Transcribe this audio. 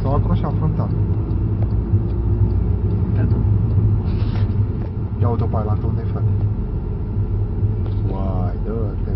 stau acolo și am fruntat. Ia uite-o pe aia, la unde-i, frate? Uai, dă-te.